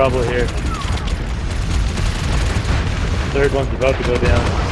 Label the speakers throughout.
Speaker 1: trouble here. Third one's about to go down.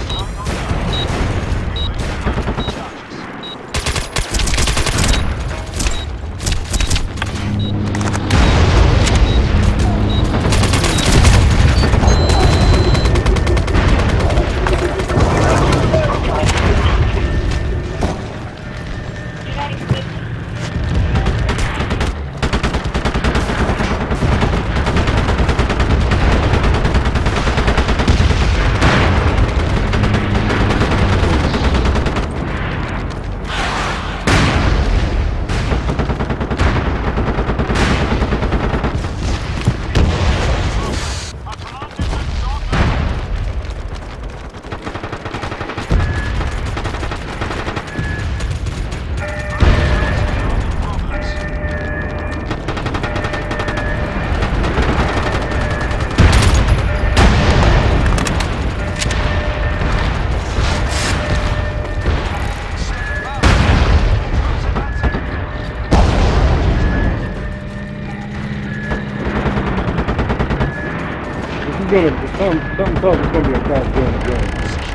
Speaker 1: Something tells it's gonna be a fast game again.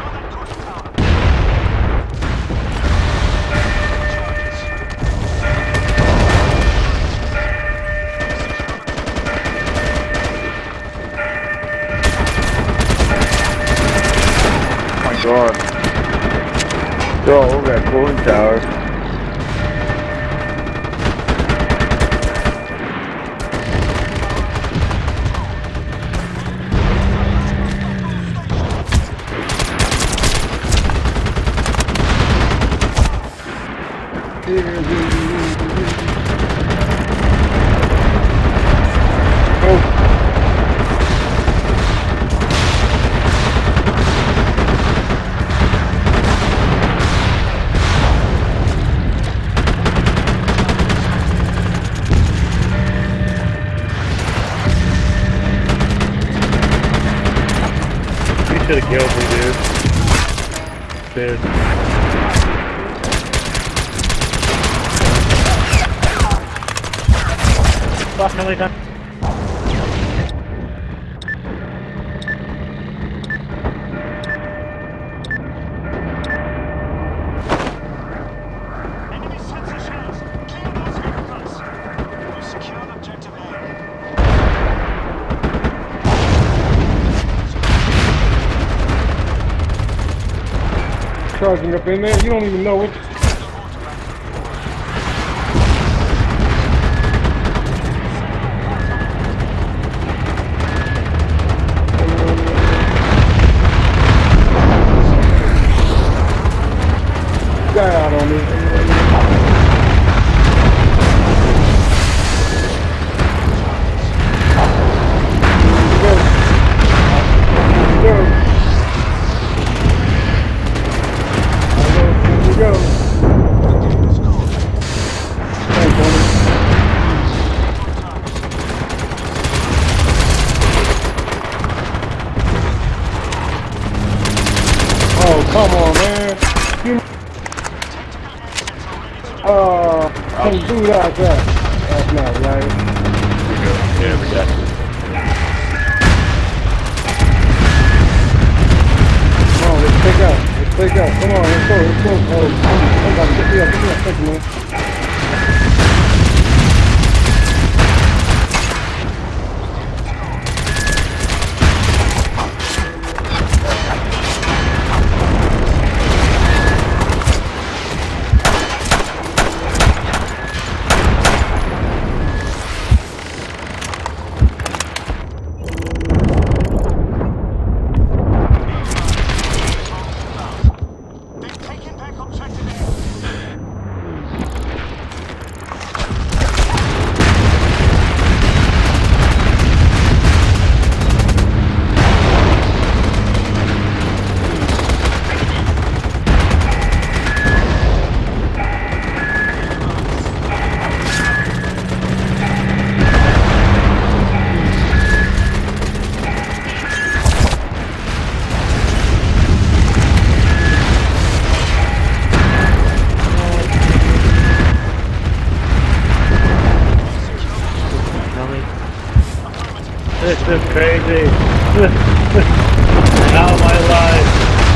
Speaker 2: Oh my god. They're all over that cooling tower.
Speaker 1: Should have killed me, dude. Dude. Definitely done.
Speaker 3: Enemy sensor shells. Clear those vehicles. We secured objective A.
Speaker 4: Charging up in there, you don't even know it. Guy out on me. Go. Oh, come on, man. Can't do that. That's not right.
Speaker 2: Here we go. Yeah, we got it.
Speaker 4: Come on, let's take out. Let's take out. Come on, let's go. Oh, somebody get me up. Take me up.
Speaker 1: This is crazy. How am I alive?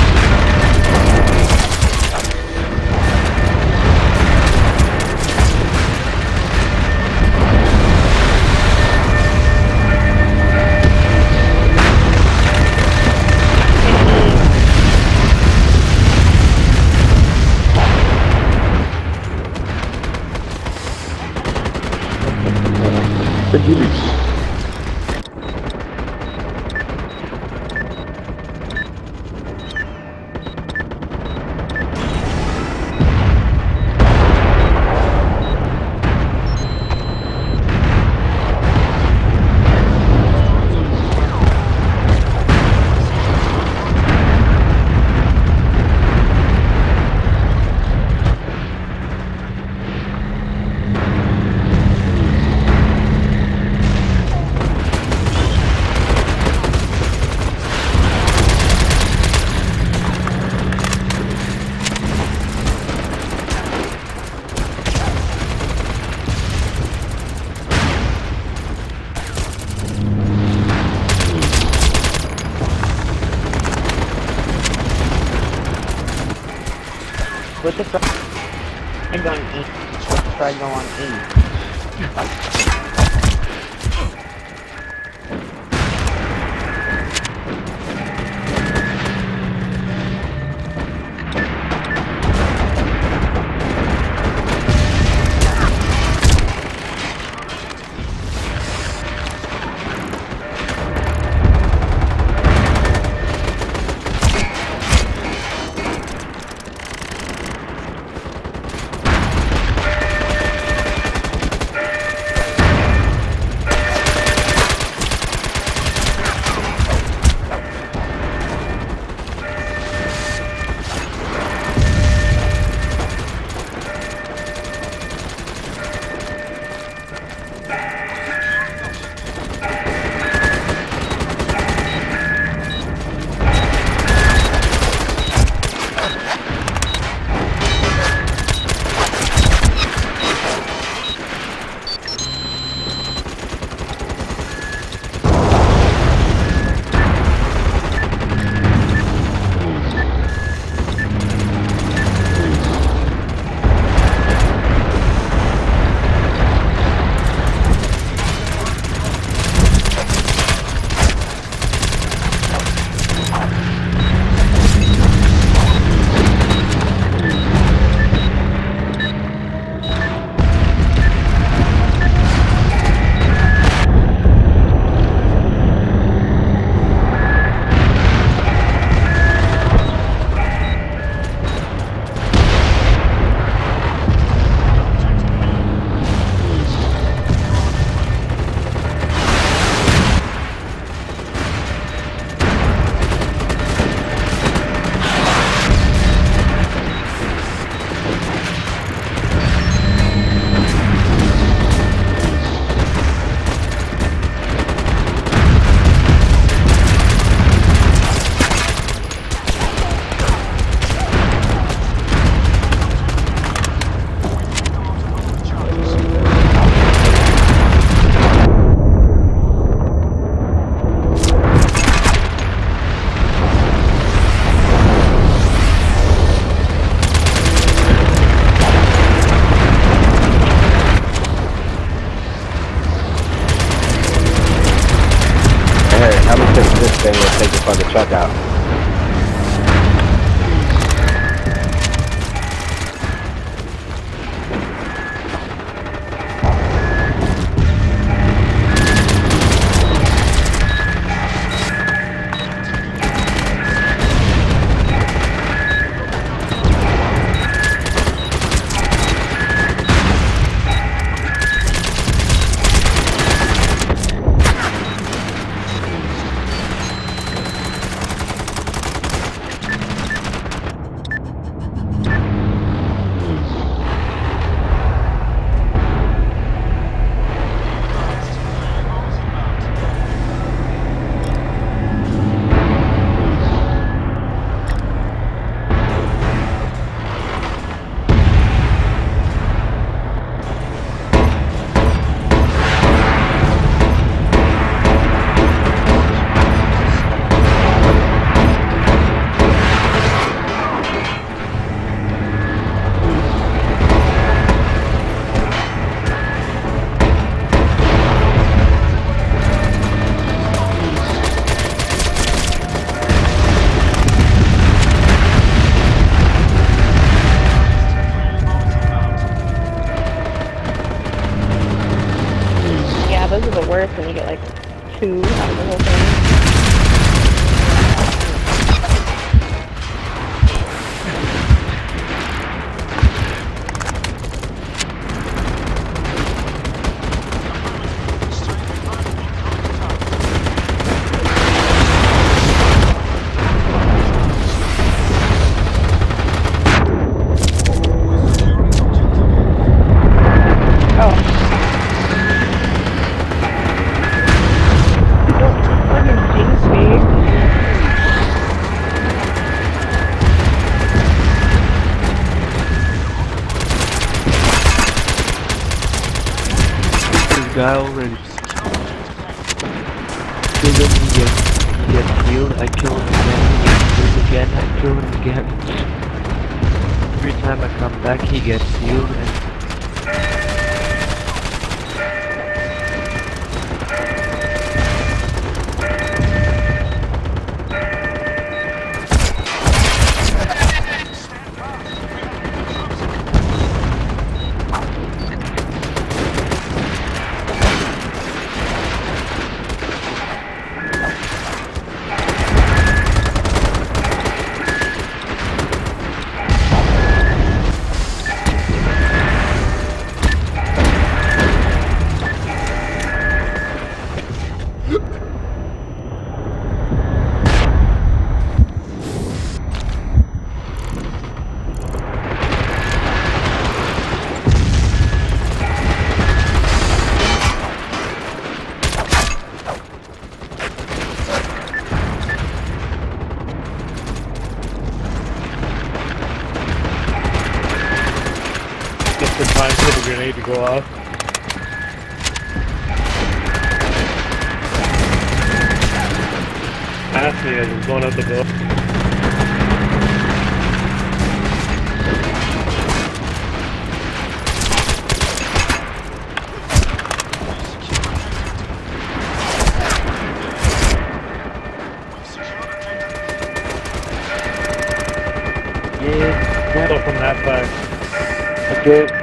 Speaker 5: Put the frag on E. Put the frag on E.
Speaker 2: How much does this thing will take the fucking truck out?
Speaker 5: 2 out of the whole thing.
Speaker 6: Guy already. So then he gets killed, I kill him again, he gets killed again, I kill him again. Every time I come back he gets healed and
Speaker 1: Just the time for the grenade to go off. Ask me as I'm going out the door.
Speaker 2: Yeah.
Speaker 1: So from that side.
Speaker 2: Okay.